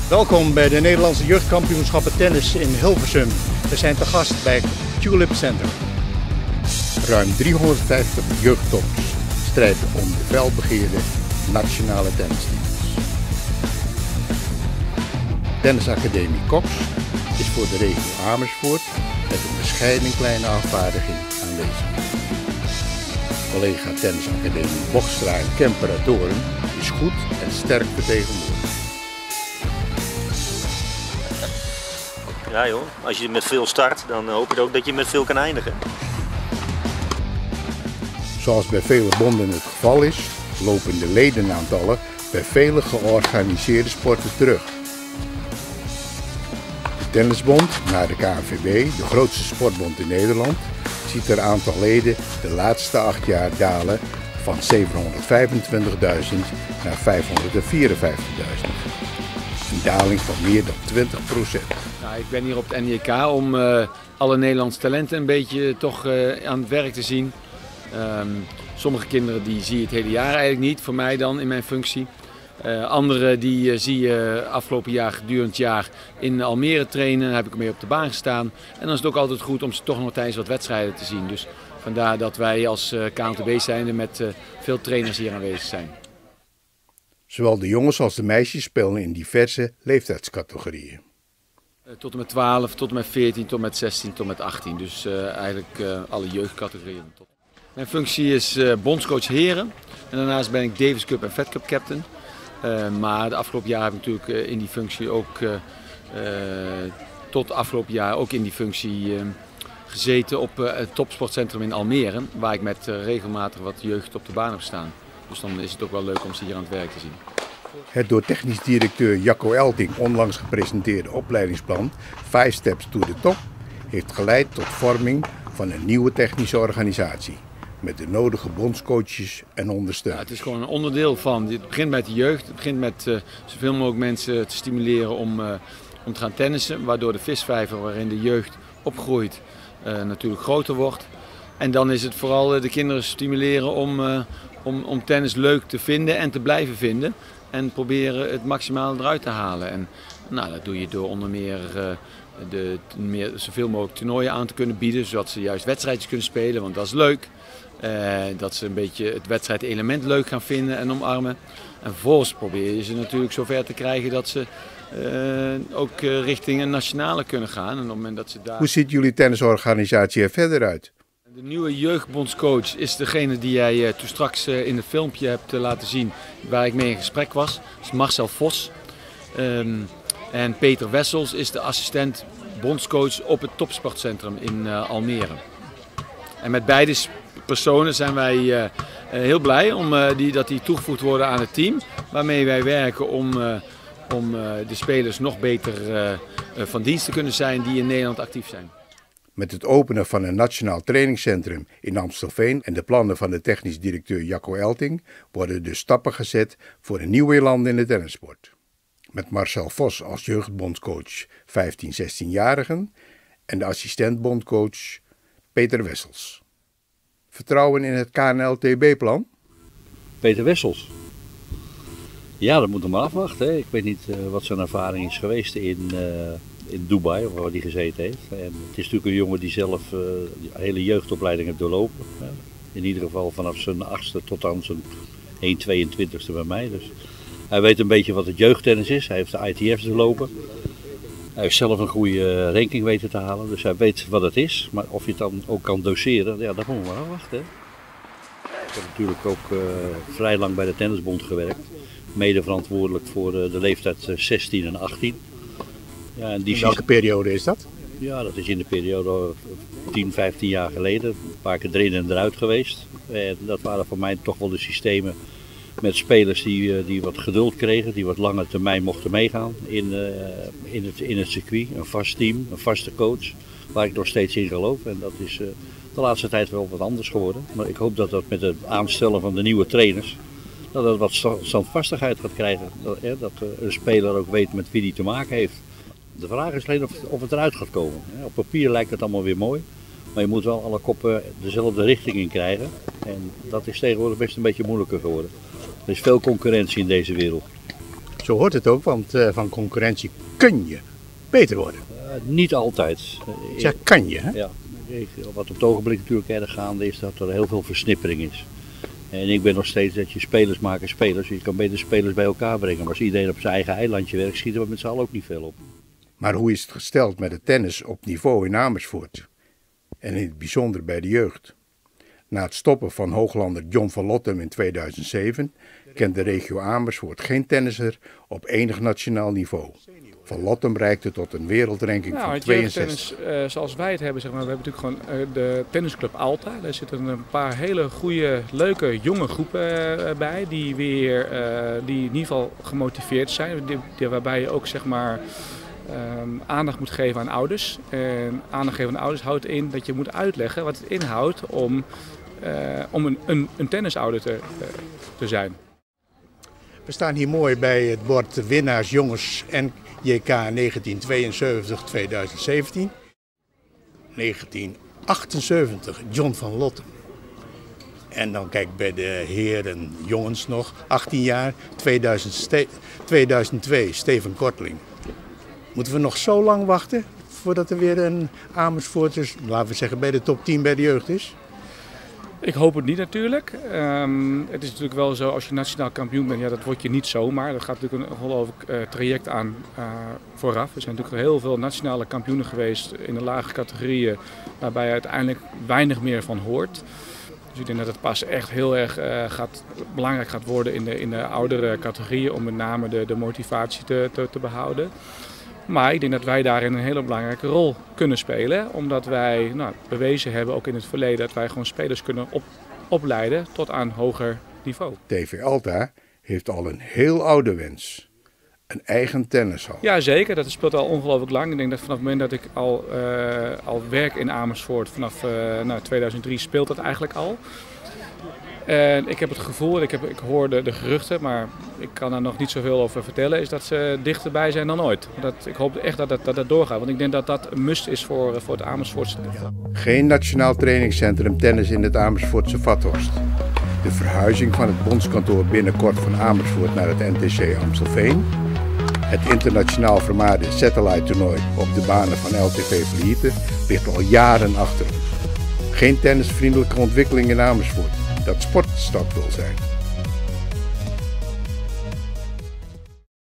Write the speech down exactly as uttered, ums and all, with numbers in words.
Welkom bij de Nederlandse jeugdkampioenschappen tennis in Hilversum. We zijn te gast bij Tulip Center. Ruim driehonderdvijftig jeugdtoppers strijden om de felbegeerde nationale tennistitels. Tennisacademie Cox is voor de regio Amersfoort met een bescheiden kleine afvaardiging aanwezig. Collega Tennisacademie Bochstra en Kemper Doorn is goed en sterk vertegenwoordigd. Ja joh, als je met veel start, dan hoop je ook dat je met veel kan eindigen. Zoals bij vele bonden het geval is, lopen de ledenaantallen bij vele georganiseerde sporten terug. De Tennisbond, na de K N V B, de grootste sportbond in Nederland, ziet het aantal leden de laatste acht jaar dalen van zevenhonderdvijfentwintigduizend naar vijfhonderdvierenvijftigduizend. Een daling van meer dan twintig procent. Nou, ik ben hier op het N J K om uh, alle Nederlandse talenten een beetje toch uh, aan het werk te zien. Um, sommige kinderen die zie je het hele jaar eigenlijk niet, voor mij dan in mijn functie. Uh, andere die uh, zie je afgelopen jaar gedurende het jaar in Almere trainen, daar heb ik mee op de baan gestaan. En dan is het ook altijd goed om ze toch nog tijdens wat wedstrijden te zien. Dus vandaar dat wij als uh, K N T B zijnde met uh, veel trainers hier aanwezig zijn. Zowel de jongens als de meisjes spelen in diverse leeftijdscategorieën. Uh, tot en met twaalf, tot en met veertien, tot en met zestien, tot en met achttien. Dus uh, eigenlijk uh, alle jeugdcategorieën. Mijn functie is uh, bondscoach heren en daarnaast ben ik Davis Cup en Fed Cup captain. Uh, maar de afgelopen jaar heb ik natuurlijk uh, in die functie ook, uh, uh, tot afgelopen jaar ook in die functie uh, gezeten op uh, het topsportcentrum in Almere. Waar ik met uh, regelmatig wat jeugd op de baan heb staan. Dus dan is het ook wel leuk om ze hier aan het werk te zien. Het door technisch directeur Jacco Elting onlangs gepresenteerde opleidingsplan Five Steps to the Top heeft geleid tot vorming van een nieuwe technische organisatie. Met de nodige bondscoaches en ondersteuners. Ja, het is gewoon een onderdeel van. Het begint met de jeugd. Het begint met uh, zoveel mogelijk mensen te stimuleren om, uh, om te gaan tennissen. Waardoor de visvijver waarin de jeugd opgroeit uh, natuurlijk groter wordt. En dan is het vooral uh, de kinderen stimuleren om, uh, om, om tennis leuk te vinden en te blijven vinden. En proberen het maximale eruit te halen. En nou, dat doe je door onder meer, uh, de, meer zoveel mogelijk toernooien aan te kunnen bieden. Zodat ze juist wedstrijdjes kunnen spelen, want dat is leuk. Uh, dat ze een beetje het wedstrijdelement leuk gaan vinden en omarmen. En vervolgens probeer je ze natuurlijk zover te krijgen dat ze uh, ook uh, richting een nationale kunnen gaan. En op het moment dat ze daar... Hoe ziet jullie tennisorganisatie er verder uit? De nieuwe jeugdbondscoach is degene die jij uh, toen straks uh, in het filmpje hebt uh, laten zien waar ik mee in gesprek was. Dat is Marcel Vos. Um, en Peter Wessels is de assistent bondscoach op het topsportcentrum in uh, Almere. En met beide personen zijn wij uh, heel blij om, uh, die, dat die toegevoegd worden aan het team. Waarmee wij werken om, uh, om uh, de spelers nog beter uh, uh, van dienst te kunnen zijn die in Nederland actief zijn. Met het openen van een nationaal trainingscentrum in Amstelveen en de plannen van de technisch directeur Jacco Elting worden dus stappen gezet voor een nieuw elan in de tennissport. Met Marcel Vos als jeugdbondcoach vijftien zestien-jarigen en de assistent-bondcoach Peter Wessels. Vertrouwen in het K N L T B-plan? Peter Wessels. Ja, dat moet nog maar afwachten. Hè. Ik weet niet uh, wat zijn ervaring is geweest in, uh, in Dubai, waar hij gezeten heeft. En het is natuurlijk een jongen die zelf uh, de hele jeugdopleiding heeft doorlopen. Hè. In ieder geval vanaf zijn achtste tot aan zijn één tweeëntwintigste bij mij. Dus hij weet een beetje wat het jeugdtennis is. Hij heeft de I T F's doorlopen. Hij heeft zelf een goede ranking weten te halen, dus hij weet wat het is. Maar of je het dan ook kan doseren, ja, dat moeten we maar afwachten. Hè. Ik heb natuurlijk ook uh, vrij lang bij de Tennisbond gewerkt. Mede verantwoordelijk voor uh, de leeftijd uh, zestien en achttien. Ja, en die in welke periode is dat? Ja, dat is in de periode tien, vijftien jaar geleden. Een paar keer erin en eruit geweest. En dat waren voor mij toch wel de systemen met spelers die, die wat geduld kregen, die wat langer termijn mochten meegaan in, uh, in, het, in het circuit. Een vast team, een vaste coach, waar ik nog steeds in geloof. En dat is uh, de laatste tijd wel wat anders geworden. Maar ik hoop dat dat met het aanstellen van de nieuwe trainers, dat dat wat standvastigheid gaat krijgen. Dat, hè, dat uh, een speler ook weet met wie hij te maken heeft. De vraag is alleen of, of het eruit gaat komen. Op papier lijkt het allemaal weer mooi. Maar je moet wel alle koppen dezelfde richting in krijgen. En dat is tegenwoordig best een beetje moeilijker geworden. Er is veel concurrentie in deze wereld. Zo hoort het ook, want uh, van concurrentie kun je beter worden. Uh, niet altijd. Ja, kan je, hè? Ja. Wat op het ogenblik natuurlijk erg gaande is dat er heel veel versnippering is. En ik ben nog steeds dat je spelers maken spelers. Je kan beter spelers bij elkaar brengen. Maar als iedereen op zijn eigen eilandje werkt, schieten we met z'n allen ook niet veel op. Maar hoe is het gesteld met het tennis op niveau in Amersfoort? En in het bijzonder bij de jeugd. Na het stoppen van hooglander John van Lottem in tweeduizend zeven kent de regio Amersfoort geen tennisser op enig nationaal niveau. Van Lottem reikte tot een wereldranking nou, van tweeënzestig. Het jeugdtennis, uh, zoals wij het hebben, zeg maar, we hebben natuurlijk gewoon uh, de tennisclub Alta. Daar zitten een paar hele goede, leuke, jonge groepen uh, bij, die weer, uh, die in ieder geval gemotiveerd zijn. Die, die, waarbij je ook, zeg maar, um, aandacht moet geven aan ouders. En aandacht geven aan ouders houdt in dat je moet uitleggen wat het inhoudt om, uh, om een, een, een tennisouder te, uh, te zijn. We staan hier mooi bij het bord winnaars jongens en J K negentien tweeënzeventig tot tweeduizend zeventien. negentien achtenzeventig John van Lottem. En dan kijk bij de heren jongens nog, achttien jaar, tweeduizend twee Steven Kortling. Moeten we nog zo lang wachten voordat er weer een Amersfoorters, laten we zeggen bij de top tien bij de jeugd is? Ik hoop het niet natuurlijk. Um, het is natuurlijk wel zo, als je nationaal kampioen bent, ja, dat word je niet zomaar. Er gaat natuurlijk een ongelooflijk uh, traject aan uh, vooraf. Er zijn natuurlijk heel veel nationale kampioenen geweest in de lage categorieën, waarbij je uiteindelijk weinig meer van hoort. Dus ik denk dat het pas echt heel erg uh, gaat, belangrijk gaat worden in de, in de oudere categorieën om met name de, de motivatie te, te, te behouden. Maar ik denk dat wij daarin een hele belangrijke rol kunnen spelen. Omdat wij nou, bewezen hebben, ook in het verleden, dat wij gewoon spelers kunnen op, opleiden tot aan hoger niveau. T V Alta heeft al een heel oude wens. Een eigen tennishal. Ja, zeker. Dat speelt al ongelooflijk lang. Ik denk dat vanaf het moment dat ik al, uh, al werk in Amersfoort, vanaf uh, nou, tweeduizend drie speelt dat eigenlijk al. En ik heb het gevoel, ik, heb, ik hoor de, de geruchten, maar ik kan er nog niet zoveel over vertellen, is dat ze dichterbij zijn dan ooit. Dat, ik hoop echt dat dat, dat dat doorgaat, want ik denk dat dat een must is voor, voor het Amersfoortse. Geen nationaal trainingscentrum tennis in het Amersfoortse Vathorst. De verhuizing van het bondskantoor binnenkort van Amersfoort naar het N T C Amstelveen. Het internationaal vermaarde satellite toernooi op de banen van L T V Vlieten ligt al jaren achter ons. Geen tennisvriendelijke ontwikkeling in Amersfoort, dat sportstad wil zijn.